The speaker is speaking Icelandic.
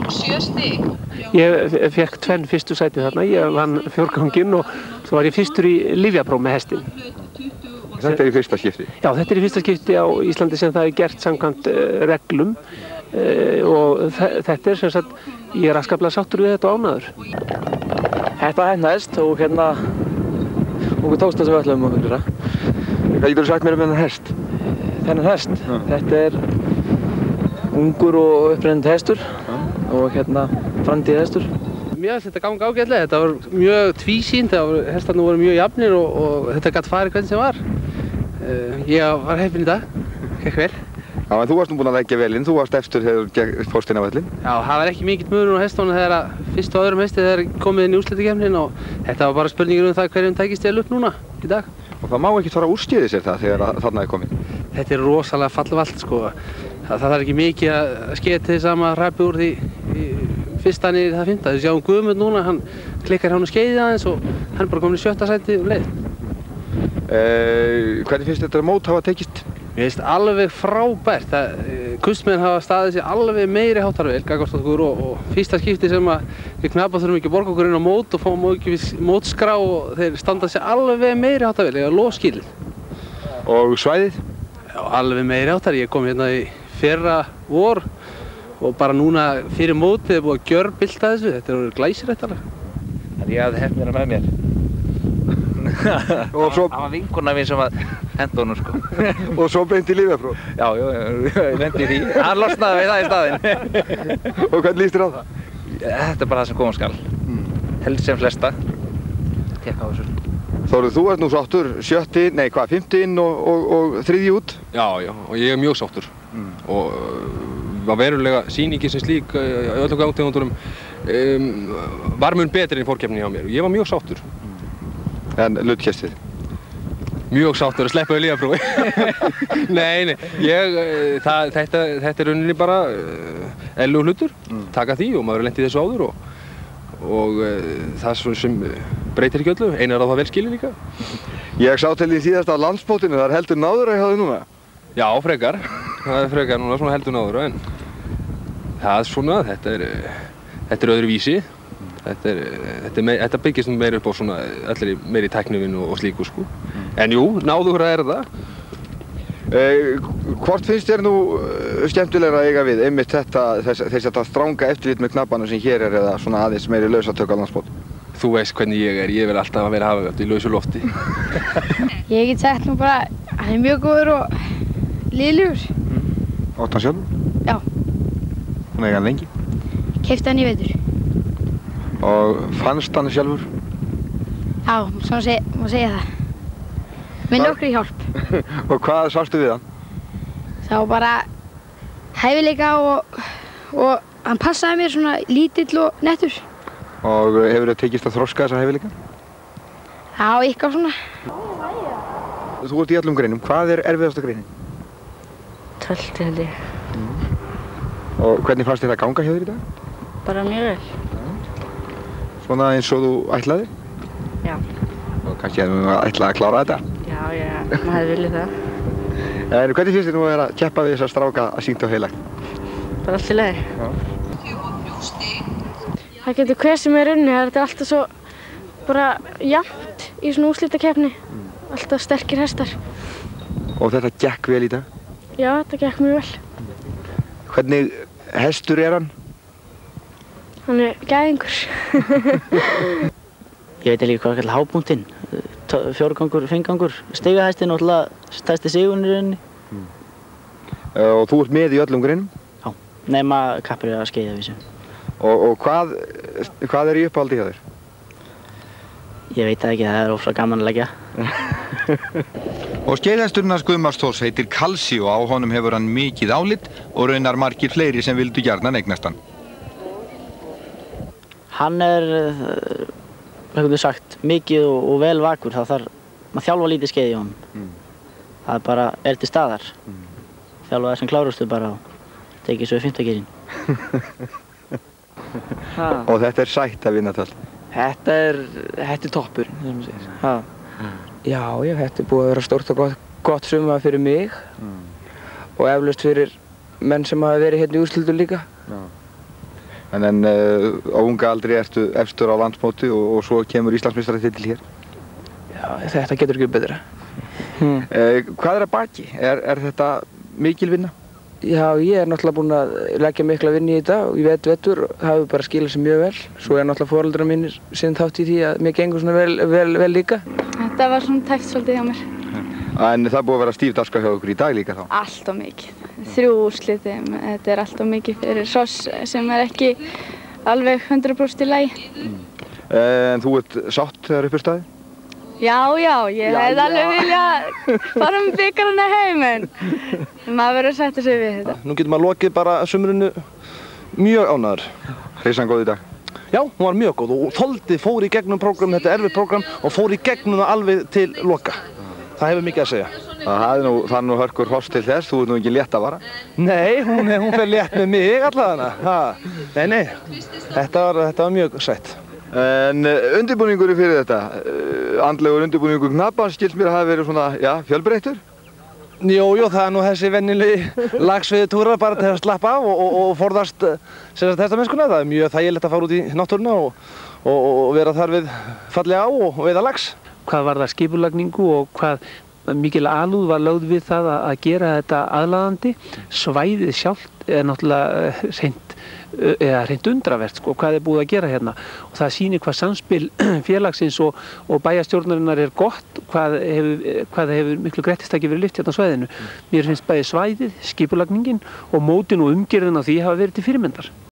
7 stig. Ég fekk 2 fyrstu sæti þarna, ég vann fjórganginn og svo var ég fyrstur í lyfjapróf með hestinn. Þetta er í fyrsta skipti? Já, þetta er í fyrsta skipti á Íslandi sem það er gert samkvæmt reglum og þetta er sem sagt, ég er afskaplega sáttur við þetta og ánægður. Þetta hest og okkur tókst það sem við ætluðum að gera. Hvað getur þú sagt mér um þennan hest? Þennan hest? Þetta er ungur og upprennandi hestur og framtíð hestur. Mér finnst þetta ganga ágætlega, þetta var mjög tvísýnt, hestarnir voru mjög jafnir og þetta gat farið hvernig sem var. Ég var heppinn í dag, gekk vel. Já, en þú varst nú búinn að leggja vel inn, þú varst efstur þegar þú fórst inn á völlinn. Já, það var ekki mikill munur á hestunum þegar fyrst og öðrum hesti þegar komið inn í úrslitakeppnin og þetta var bara spurningin um það hverjum tækist vel upp núna í dag. Og það má ekki fara úrskeiðis sér það þegar þarna er komið. Þetta er rosalega fallvalt sko. Það þarf ekki mikið að skeiða til þess að maður hrapi úr því fyrsta niður í það 5. Þú sjáum Guðmund núna, hann klikkar hjá hann skeiðið aðeins og hann er bara komin í 7. sæti um leið. Hvernig finnst þetta mót hafa tekist? Mér finnst alveg frábært. Kustmenn hafa staðið sér alveg meiri hátarvél gagnvart okkur og fyrsta skipti sem við knappa þurfum ekki að borga okkur inn á mót og fáum mótskrá og þeir standa sér alveg meiri hátarvél, eða lofskilið. Og svæðið? Já, alveg meiri hátar. Ég kom hérna í fyrra vor og bara núna fyrir mótið er búið að gjörbylta þessu. Þetta er orðið glæsilegt alveg. Þannig ég hafði heft mér með mér. Það var vinkona mín sem henda honum sko. Og svo beint í lyfjapróf? Já, ég lendi í því. Hann losnaði við það í staðinn. Og hvernig líst þér á það? Þetta er bara það sem koma skal. Held sem flesta. Tekka á þessu. Þórður, þú ert nú sáttur, 5. inn og 3. út? Já, og ég er mjög sáttur. Og var verulega sýningin sem slík í öllum gangtegundunum var mun betri en fórkeppnin hjá mér og ég var mjög sáttur. En hluttkestið? Mjög sáttur að sleppa við lyfjaprófi. Nei, þetta er rauninni bara eðlilegur hlutur, taka því og maður er lent í þessu áður og það er svona sem breytir ekki öllu, einar á það vel skilið líka. Ég sá til því síðast á landsmótinu, það er heldur náður að hjá þig núna? Já, frekar. Það er frekar núna svona heldur náður en það er svona, þetta er öðru vísi. Þetta byggist meira upp á svona allir meiri tæknivinnu og slíku sko. En jú, náðugur að það. Hvort finnst þér nú skemmtilegra að eiga við, einmitt þetta stranga eftirlit með knappanum sem hér er eða svona aðeins meiri lausatök á landsmót? Þú veist hvernig ég vil alltaf vera að hafa í lausu lofti. Ég get sagt nú bara að hann er mjög góður og liðlegur. Átt hann sjálf? Já. Hún eiga hann lengi? Keypti hann í vetur. Og fannst hann sjálfur? Já, svona má segja það. Með nokkri hjálp. Og hvað sástu við hann? Það var bara hæfileika og hann passaði mér svona lítill og nettur. Og hefur þið tekist að þroska þessa hæfileika? Já, eitthvað svona. Þú ert í öllum greinum. Hvað er erfiðasta greinin? Tölti held ég. Og hvernig fannst þér það ganga hjá þér í dag? Bara mjög vel. Svona eins og þú ætlaði? Já. Og kannski hefði þú ætlað að klára þetta? Já, maður hefði viljað það. En hvernig finnst þér nú að vera að keppa við þessa stráka að sýnt og heilagt? Bara allt í lagi. Það getur hver sem er unnið, þetta er alltaf svo bara jafnt í svona úrslitakeppni. Alltaf sterkir hestar. Og þetta gekk vel í dag? Já, þetta gekk mjög vel. Hvernig hestur er hann? Hann er gæðingur. Ég veit ekki hvað kallar hápunktinn. Fjórgangur, fimmgangur, stigahæstin og alltaf stærsti sigurinn í rauninni. Og þú ert með í öllum greinum? Já, nema kappur að skeiða við þessu. Og hvað er í uppáhaldi hjá þér? Ég veit það ekki, það er ofslega gaman að leggja. Og skeiðhesturinn hans Guðmars Þórs heitir Kalsi og á honum hefur hann mikið álit og raunar margir fleiri sem vildu gjarnan eignast hann. Hann er, hvað getur sagt, mikið og vel vakur. Það þarf, maður þjálfa lítið skeið í honum. Það bara er til staðar. Þjálfa þessum klárustu bara og tekið svo í 5. geirinn. Og þetta er sætt að vinna töll? Þetta er toppur, sem maður segir. Já, þetta er búið að vera stórt og gott sumar fyrir mig og eflaust fyrir menn sem hafa verið hérna í úrslitum líka. En á unga aldri ertu efstur á landsmóti og svo kemur Íslandsmeistaratitil hér. Já, þetta getur ekki betra. Hvað að baki? Er þetta mikil vinna? Já, ég náttúrulega búinn að leggja mikla vinnu í þetta og ég vetur, það hefur bara skilað sér mjög vel. Svo náttúrulega foreldrar mínir sinn þátt í því að mér gengur svona vel líka. Þetta var svona tæft svolítið hjá mér. En það búið að vera stíf dagskrá hjá okkur í dag líka þá? Allt of mikið. 3 úrslit, þetta er allt of mikið fyrir hross sem er ekki alveg 100% í lagi. En þú ert sátt þegar upp er staðið? Já, ég hefði alveg viljað fara með bikarana heim, en maður verður að sætta sig við þetta. Nú getur maður lokið bara sumrinu mjög ánægður. Hreysan góð í dag? Já, hún var mjög góð og þoldið fór í gegnum prógram, þetta er erfitt prógram og fór í gegnum það alveg til loka. Það hefur mikið að segja. Það er nú hörkur hross til þess, þú ert nú ekki létt að vara? Nei, hún fer létt með mig allavega. Nei, þetta var mjög sætt. En undirbúningur fyrir þetta, andlegur undirbúningur knappans skilst mér að hafa verið svona, já, fjölbreyttur? Jú, það er nú þessi venjulegi lagsveiðitúrar bara til að slappa af og forðast testamennskuna. Það er mjög þægilegt að fara út í náttúruna og vera þar við fallega á og veiða lax. Hvað var það skipulagningu og hvað mikil alúð var lögð við það að gera þetta aðlaðandi. Svæðið sjálft er náttúrulega hreint undravert, hvað er búið að gera hérna. Og það sýnir hvað samspil félagsins og bæjarstjórnarinnar er gott, hvað hefur miklu grettistaki verið lyft hérna á svæðinu. Mér finnst bæði svæðið, skipulagningin og mótin og umgjörðin á því hafa verið til fyrirmyndar.